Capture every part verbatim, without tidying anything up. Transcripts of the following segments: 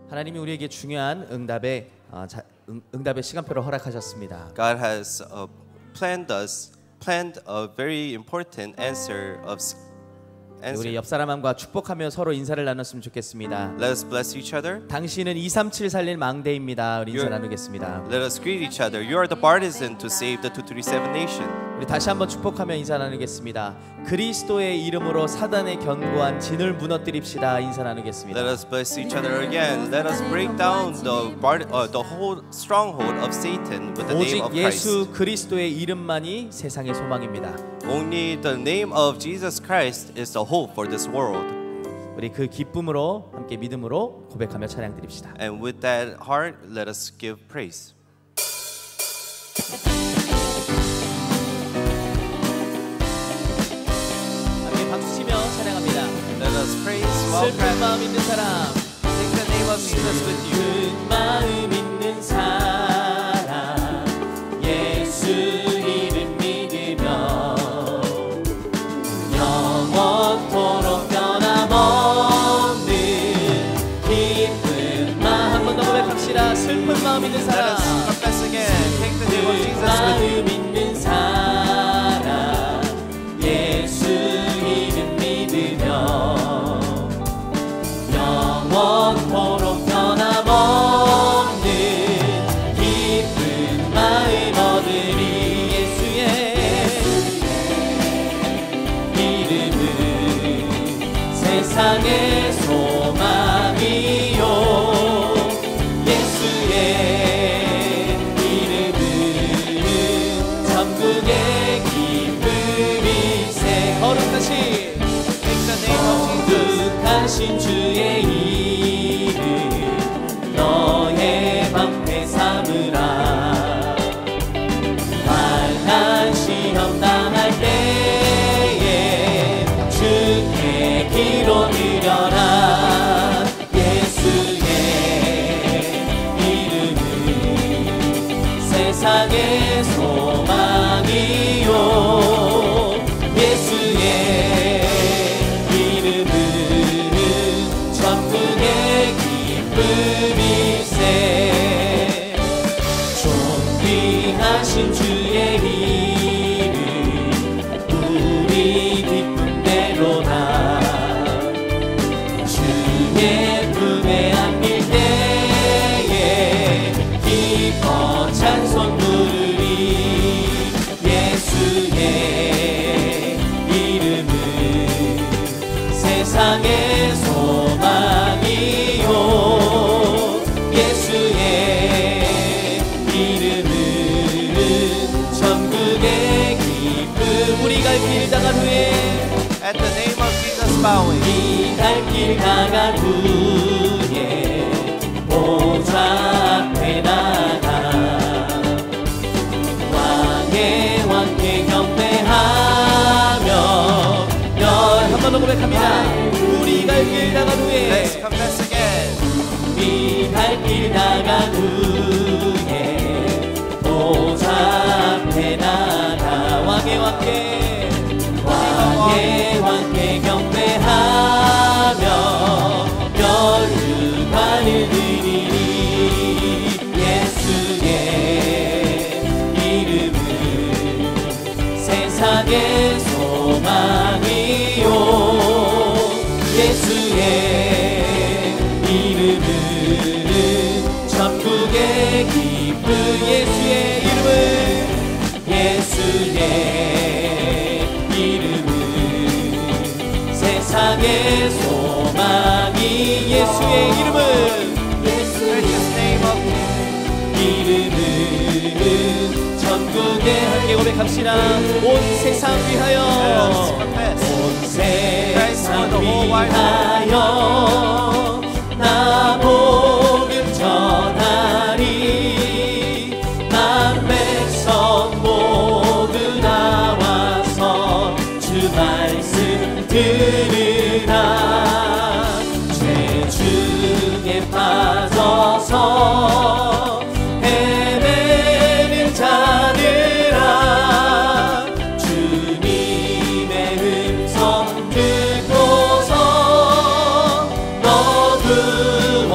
하나님이 우리에게 중요한 응답의 어, 자, 응, 응답의 시간표를 허락하셨습니다. God has uh, planned us, planned a very important answer of answer. 우리 옆 사람과 축복하며 서로 인사를 나눴으면 좋겠습니다. Let us bless each other. 당신은 이삼칠 살릴 망대입니다. 우리 인사 You're- 나누겠습니다. Let us greet each other. You are the partisan to save the two three seven nation. 우리 다시 한번 축복하며 인사 나누겠습니다. 그리스도의 이름으로 사단의 견고한 진을 무너뜨립시다. 인사 나누겠습니다. Let us bless each other again. Let us break down the part, uh, the whole stronghold of Satan with the name 오직 of Christ. 예수 그리스도의 이름만이 세상의 소망입니다. Only the name of Jesus Christ is the hope for this world. 우리 그 기쁨으로 함께 믿음으로 고백하며 찬양 드립시다. And with that heart, let us give praise. 함께 박수 치며 찬양합니다. Let us praise while 슬픈 praying. 마음 있는 사람, Take the name of Jesus with you. 슬픈 마음 있는 사람, 예수 이름 믿으며 영원토록 변함없는 기쁜 마음. 한 번 더 고백합시다. 슬픈 마음 있는 Let 사람, us confess again. Take the name of Jesus with you. 마음 있는 사람, 예수 이름 믿으며 영원토록 변함없는 기쁜 마음 얻으리. 예수의 이름은 세상의 소망이요, 예수의 이름은 천국의 기쁨이세. 거룩하신 Take the name of Jesus. 거룩하신 주의 이름 너의 방패 삼으라. 환난 시험 당할 때에 주께 기로 드려라. 예수의 이름은 세상의 소망이요, 예수의 이름은 천국의 기쁨이세. 존귀하신 주의 이름 우리 기쁨대로다. 주의 품에 안길 때에 기뻐 찬송 부르리. 예수의 이름은 세상의 소망이요, 예수의 이름은 천국의 기쁨. 우리 갈 길 다간 후에 At the name of Jesus bowing. 이 갈 길 다간 후에 보좌 앞에 나가 왕의 왕께 경배하며 열. 한 번 더 고백합니다. 우리 갈 길 다간 후에 Let's confess again. 이 갈 길 다간 후에 보좌 앞에 나가 왕의 왕께 왕의 왕께 경배하며 열두관을 드리리. 예수의 이름은 세상의 소망이요, 예수의 이름은 천국의 기쁨. 예수의 이름은 예수의 이름은 세상의 소망이. 예수의 이름은 Precious name of 이름은 천국의. 함께 고백합시다. 온 세상 위하여 confess. 온 세상 the whole wide 위하여 나 복음 전하리. 만 백성 모두 나와서 주 말씀 들으라. 죄 중에 빠져서 헤매는 자들아, 주님의 음성 듣고서 너도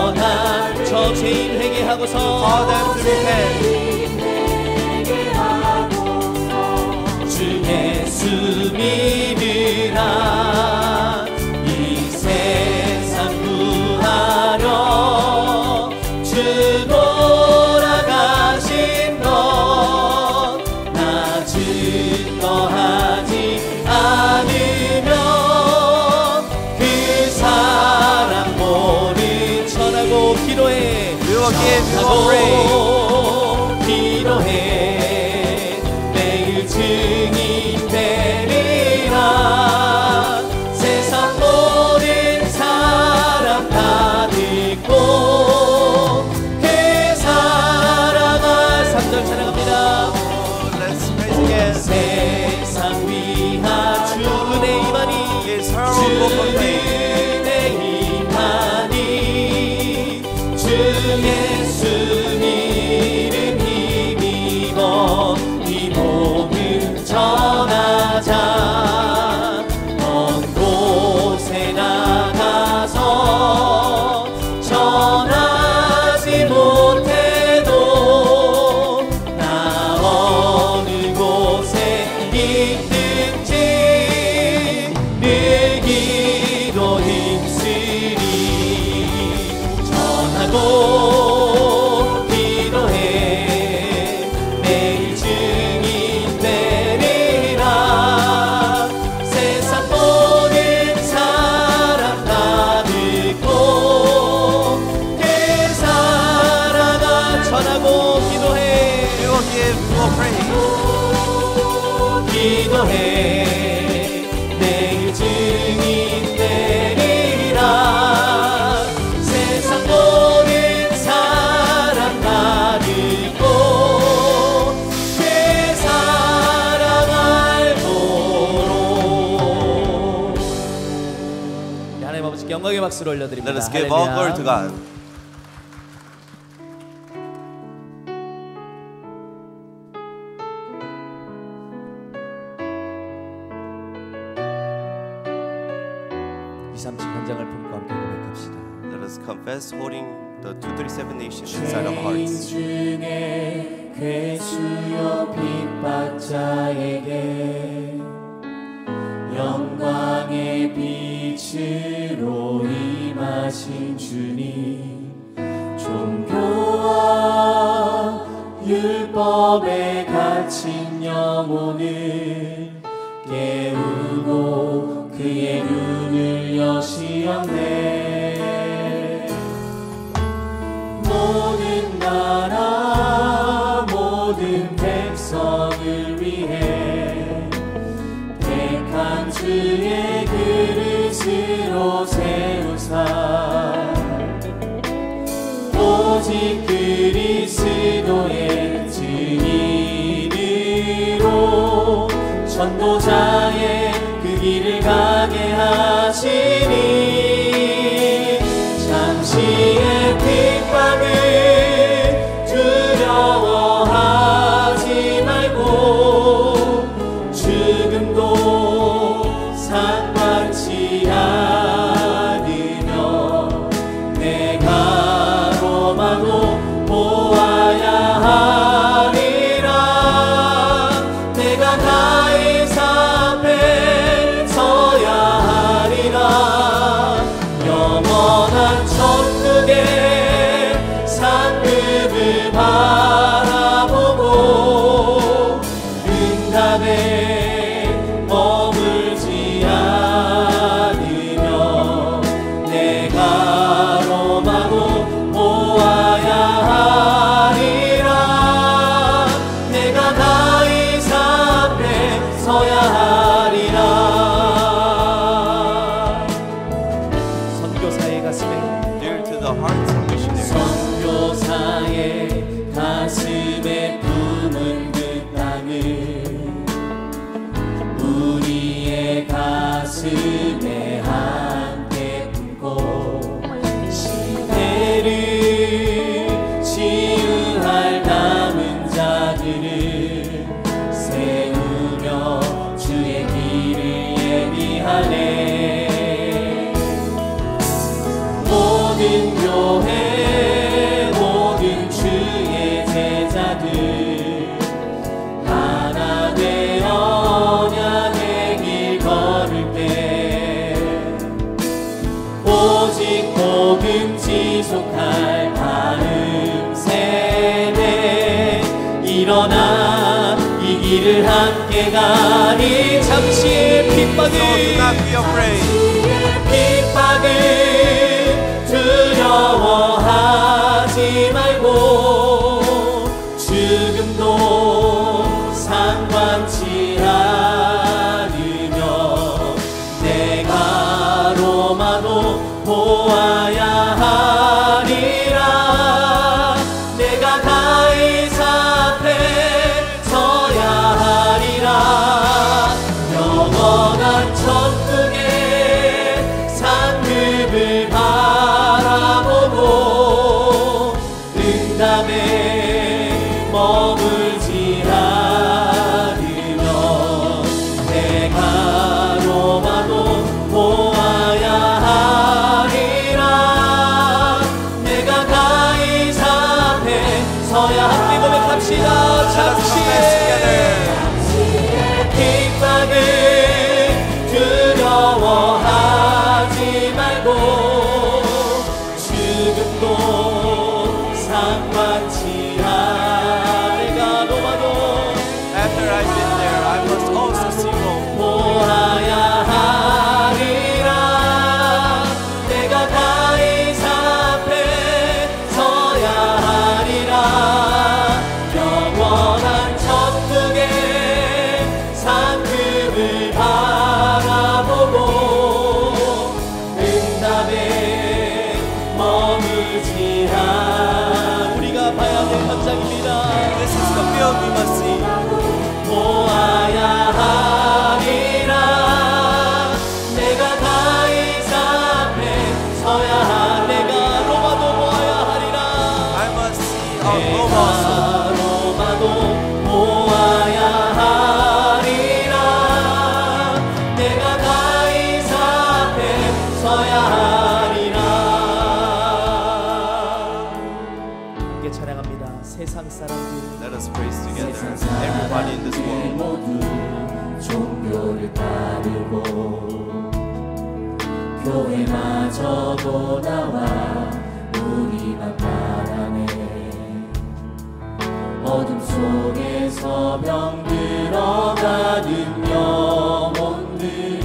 전한 저 죄인 회개하고서 Call them to repent. 주 예수 믿으라. 이 세상 구하려 주 돌아가신 것 나 증거하지 않으면 그 사랑 모른 전하고 기도해. We will give, we will pray. 기도해. 매일 증인 되리라. 세상 모든 사람 다 듣고 그 사랑을 삼 절 찬양합니다. Let's praise again. 세상 위하 주 은혜 임하니 His 주 horrible proclaim. 은혜 임하니 주 예수 이름 힘입어 이 복음 전하자. 먼 곳에 나가서 전하지 못해도 나 어느 곳에 있든지 늘 기도 힘쓰리. 전하고 기도해. 매일 증인 되리라. 세상 모든 사람 다 듣고 그 사랑을 전하고 기도해. We will give, we will pray. 기도해. 매일 증인 되리라. 세상 모든 사람 다 듣고 그 사랑 알도록. 네, 하나님 아버지께 영광의 박수를 올려드립니다. Let us give all glory to God. 이삼칠 현장을 품고 함께 고백합시다. Let us confess, holding the two thirty-seven nations inside our hearts. 중에 괴수요 핍박자에게 영광의 빛으로 임하신 주님, 종교와 율법에 갇힌 영혼을 깨우고 그의 눈을 여시었네. 모든 나라 모든 백성을 위해 택한 주의 그릇으로 세우사 오직 그리스도의 증인으로 전도자의 그 길을 가게 하시니 잠시의 핍박을 두려워하지 말고 죽음도 상관치 않으며 내가 로마도 보아야 하리라. 내가 가이사 앞에 서야 하리라. 길을 함께 가니 잠시의 핍박을 So do not be afraid. 핍박을 두려워하지 말고 죽음도 상관치 않으며 내가 로마로 보아야 하리라. 내가 가이사 앞에 서야 하리라. 영원한 천국의 상급을 바라보고 응답에 머물지 않으며 내가 로마도 보아야 하리라. 내가 가이사 앞에 서야 함께 고백합시다. 잠시의 핍박을 두려워하지 말고 죽음도 상관치 않아. 내가 로마도 After I've been there, I must also see Rome. 보아야 하리라. 내가 가이사 앞에 서야 하리라. 영원한 천국의 상급을 바라보고 응답에 머물지 않. 우리가 봐야 될 현장입니다. This is the field we must see. 보아야 하리라. 내가 가이사 앞에 서야 하. 내가 로마도 보아야 하리라. I must see our Rome also. 내가 로마도 보아야 하리라. 내가 가이사 앞에 서야 하리라. 함께 찬양합니다. 세상 사람들 Let us praise together. Everybody in this world. 모두 종교를 따르고 교회마저도 나와 우리만 바라네. 어둠 속에서 병들어가는 영혼들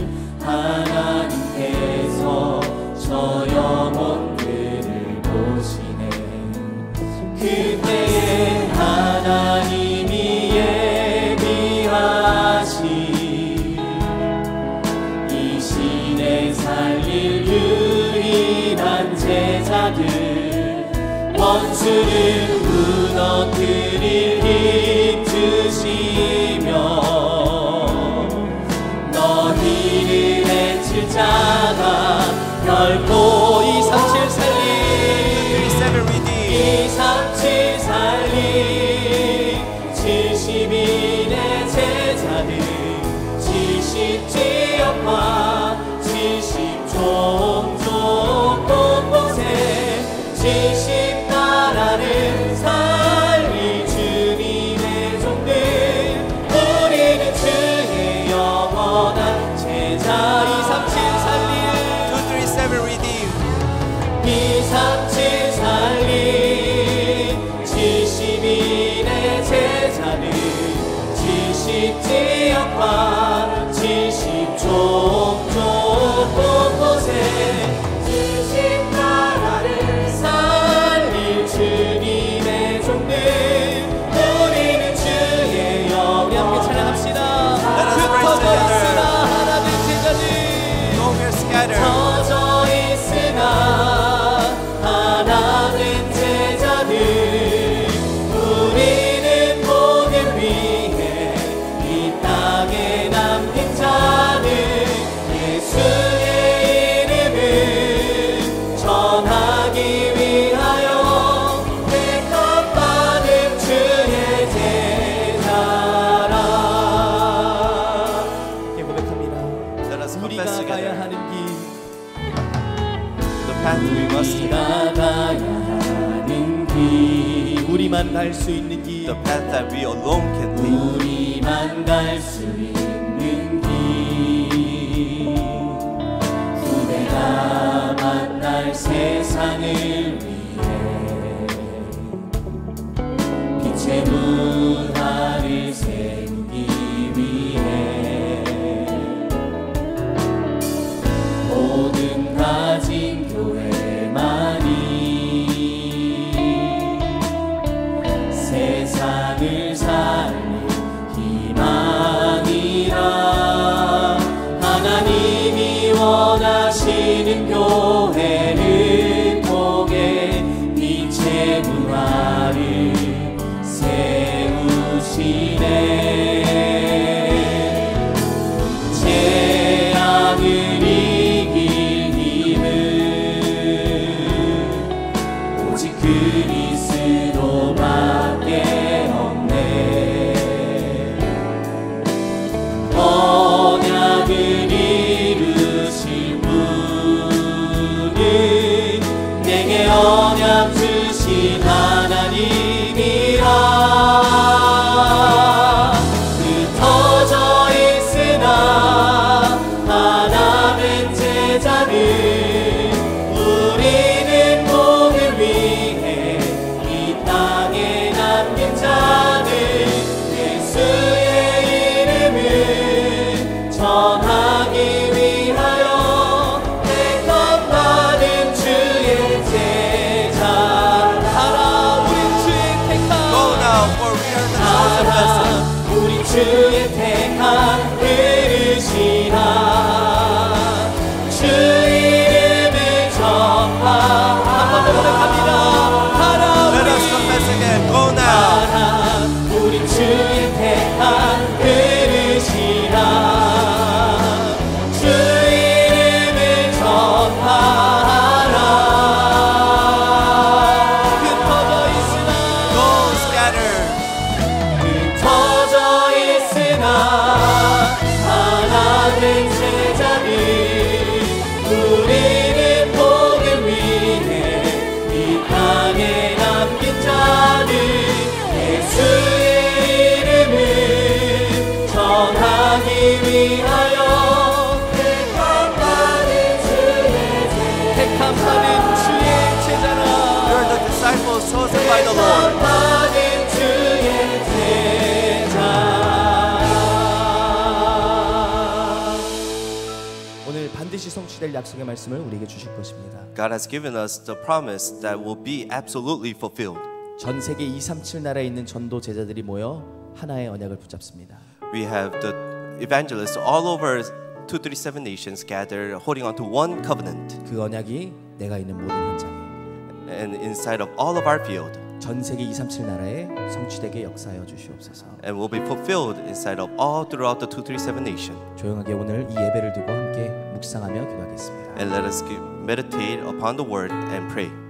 하나님께서 저 영혼들을 보시네. 그때에 하나님이 예비하신 이 시대 살릴 유일한 제자들 원수를 무너뜨릴 힘 주시며 너희를 해칠 자가 결코 이삼칠 살릴 Seven redeemed. 이삼칠 살림 칠십인의 제자들 칠십지 역과 칠십 종족 곳곳에 칠십 나라를 살릴 주님의 종들 우리는 주의 영원한 제자. 이삼칠 살림 Two, three, seven redeemed. 이삼칠 살림 칠십인의 제자들 칠십지 역과 칠십 종족 곳곳에 칠십 나라를 살릴 주님의 종들 우리는 주의 영광. 함께 찬양합시다. Let us praise 흩어져 together. 있으나 하나된 제자들 Though we are scattered, 흩어져 있으나 하나된 제자들 우리는 복을 위해 이 땅에 남긴 자들 예수의 이름을 전하기 위하여 택함받은 주의 제자라. 예, 고백합니다. let us 우리가 confess 가야 together. 하는 길 The path we must take. 우리가 가야 하는 길 우리만 갈 수 있는 길 The path that we alone can take. 우리만 갈 수 있는 길 후대가 만날 세상을 위해 빛의 문화를 세우기 오직 그리스도밖에 없네. 언약을 이루실 분은 내게 언약 주신 하나님이라. 흩어져 있으나 하나 된 제자는 우리는 복을 위해 이 땅에 남긴 자는 예수의 이름을 전하기 위하여 택함받은 주의 제자. 하라 우리 주의 택함. Go now, for we are the chosen vessel. 우리 주의 택한 그릇이라. 주 이름을 전하. 한번 더 고백합니다. 하라 Let us 우리 confess again. Go now. 하라 우리 주의 택한 그릇이라. 주 이름을 전하라. 흩어져 있으나 Go scatter. 흩어져 있으나 하나 된 제자는 우리는 복을 위해 이 땅에 남긴 자는 예수의 이름을 전하기 위하여 택함받은 주의 제자. 택함받은 주의 제자라. We are the disciples chosen by the Lord. 택함받은 주의 제자. 오늘 반드시 성취될 약속의 말씀을 우리에게 주실 것입니다. God has given us the promise that will be absolutely fulfilled. 전 세계 이백삼십칠 나라에 있는 전도 제자들이 모여 하나의 언약을 붙잡습니다. We have the evangelists all over two hundred thirty-seven nations gathered, holding on to one covenant. 그 언약이 내가 있는 모든 현장에, And inside of all of our field, 전 세계 이백삼십칠 나라에 성취되게 역사하여 주시옵소서. and will be fulfilled inside of all throughout the two hundred thirty-seven nations. 조용하게 오늘 이 예배를 두고 함께 묵상하며 기도하겠습니다. And let us give, meditate upon the word and pray.